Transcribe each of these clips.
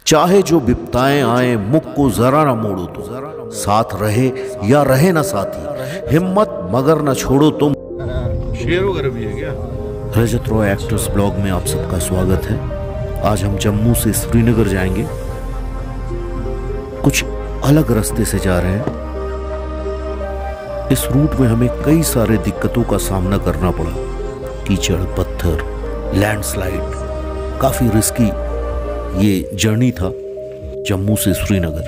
चाहे जो विपताएं आए मुख को जरा ना मोड़ो तुम, साथ रहे या रहे ना साथी, हिम्मत मगर ना छोड़ो तुम। शेर वगैरह भी है क्या? रजत रॉय एक्टर्स ब्लॉग में आप सबका स्वागत है। आज हम जम्मू से श्रीनगर जाएंगे। कुछ अलग रास्ते से जा रहे हैं। इस रूट में हमें कई सारे दिक्कतों का सामना करना पड़ा। कीचड़, पत्थर, लैंडस्लाइड, काफी रिस्की ये जर्नी था जम्मू से श्रीनगर।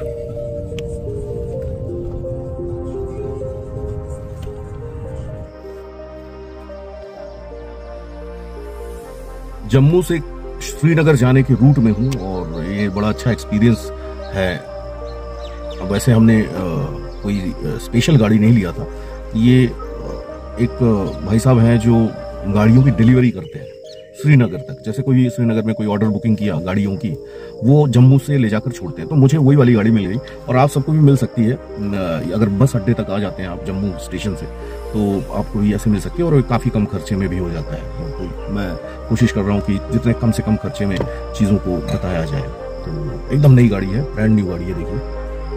जम्मू से श्रीनगर जाने के रूट में हूँ और ये बड़ा अच्छा एक्सपीरियंस है। वैसे हमने कोई स्पेशल गाड़ी नहीं लिया था। ये एक भाई साहब हैं जो गाड़ियों की डिलीवरी करते हैं श्रीनगर तक। जैसे कोई श्रीनगर में कोई ऑर्डर बुकिंग किया गाड़ियों की, वो जम्मू से ले जाकर छोड़ते हैं। तो मुझे वही वाली गाड़ी मिल गई और आप सबको भी मिल सकती है। अगर बस अड्डे तक आ जाते हैं आप जम्मू स्टेशन से तो आपको भी ऐसे मिल सकती है और काफ़ी कम खर्चे में भी हो जाता है। तो मैं कोशिश कर रहा हूँ कि जितने कम से कम खर्चे में चीज़ों को बताया जाए। तो एकदम नई गाड़ी है, ब्रांड न्यू गाड़ी है। देखिए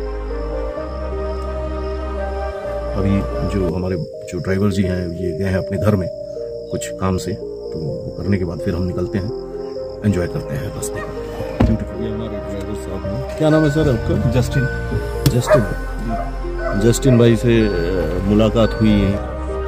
अभी जो हमारे जो ड्राइवर जी हैं ये गए हैं अपने घर में कुछ काम से, तो वो करने के बाद फिर हम निकलते हैं, एंजॉय करते हैं रास्ते। ब्यूटीफुल। हमारे ड्राइवर साहब हैं, क्या नाम है सर आपका? जस्टिन भाई से मुलाकात हुई है।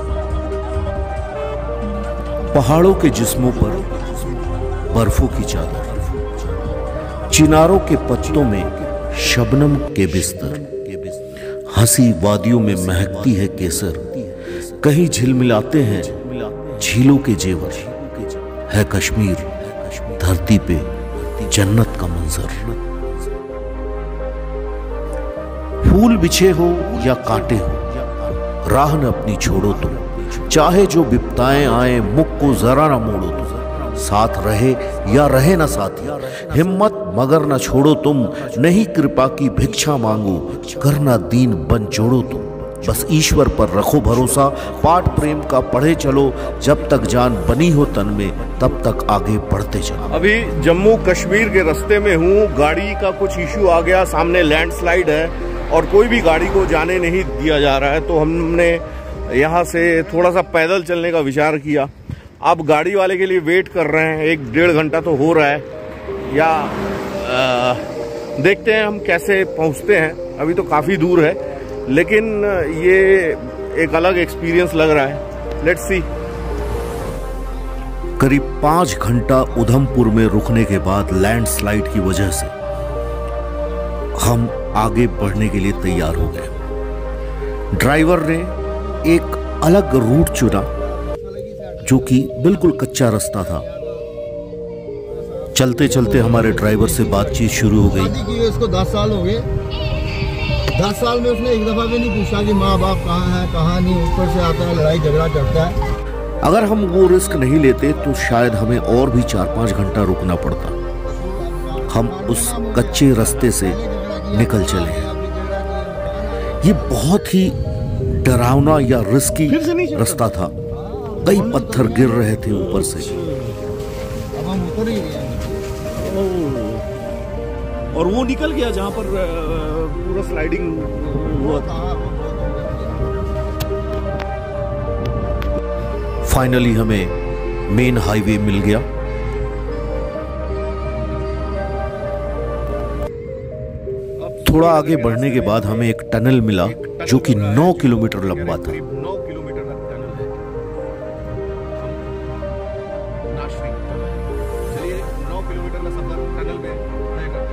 पहाड़ों के जिस्मों पर बर्फों की चादर, चिनारों के पत्तों में शबनम के बिस्तर, हंसी वादियों में महकती है केसर, कहीं झिलमिलाते हैं झीलों के जेवर, है कश्मीर धरती पे जन्नत का मंजर। फूल बिछे हो या कांटे हो, राह न अपनी छोड़ो तुम, चाहे जो विपताएं आए मुख को जरा ना मोड़ो तुम, साथ रहे या रहे ना साथी, हिम्मत मगर ना छोड़ो तुम, नहीं कृपा की भिक्षा मांगो, करना दीन बन जोड़ो तुम, बस ईश्वर पर रखो भरोसा, पाठ प्रेम का पढ़े चलो, जब तक जान बनी हो तन में तब तक आगे बढ़ते चलो। अभी जम्मू कश्मीर के रास्ते में हूँ। गाड़ी का कुछ इश्यू आ गया, सामने लैंडस्लाइड है और कोई भी गाड़ी को जाने नहीं दिया जा रहा है। तो हमने यहाँ से थोड़ा सा पैदल चलने का विचार किया। अब गाड़ी वाले के लिए वेट कर रहे हैं, 1-1.5 घंटा तो हो रहा है। या देखते हैं हम कैसे पहुँचते हैं। अभी तो काफ़ी दूर है लेकिन ये एक अलग एक्सपीरियंस लग रहा है। Let's see. करीब 5 घंटा उधमपुर में रुकने के बाद लैंडस्लाइड की वजह से हम आगे बढ़ने के लिए तैयार हो गए। ड्राइवर ने एक अलग रूट चुना जो कि बिल्कुल कच्चा रास्ता था। चलते चलते हमारे ड्राइवर से बातचीत शुरू हो गई। इसको 10 साल हो गए। 10 साल में उसने एक दफा भी नहीं पूछा कि माँ बाप कहाँ है कहाँ नहीं। ऊपर से आता है, लड़ाई झगड़ा करता है। अगर हम वो रिस्क नहीं लेते तो शायद हमें और भी 4-5 घंटा रुकना पड़ता। हम उस कच्चे रास्ते से निकल चले हैं। ये बहुत ही डरावना या रिस्की रास्ता था। कई पत्थर गिर रहे थे ऊपर से। अब हम ऊपर ही गए और वो निकल गया जहाँ पर पूरा स्लाइडिंग हुआ था। फाइनली हमें मेन हाईवे मिल गया। थोड़ा आगे बढ़ने के बाद हमें एक टनल मिला जो कि 9 किलोमीटर लंबा था। 9 किलोमीटर का टनल है। चलिए 9 किलोमीटर का सफर टनल में तय करते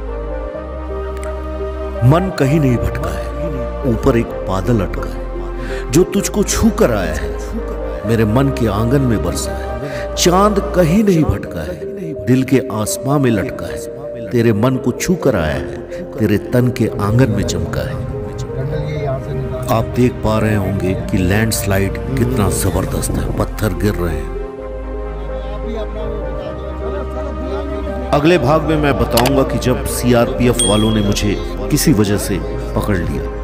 हैं। मन कहीं नहीं भटका है, ऊपर एक बादल अटका है जो तुझको छू कर आया है, मेरे मन के आंगन में बरसा है। चांद कहीं नहीं भटका है, दिल के आसमां में लटका है, तेरे मन को छू कर आया है, तेरे तन के आंगन में चमका है। आप देख पा रहे होंगे कि लैंडस्लाइड कितना जबरदस्त है, पत्थर गिर रहे हैं। अगले भाग में मैं बताऊंगा कि जब सीआरपीएफ वालों ने मुझे किसी वजह से पकड़ लिया।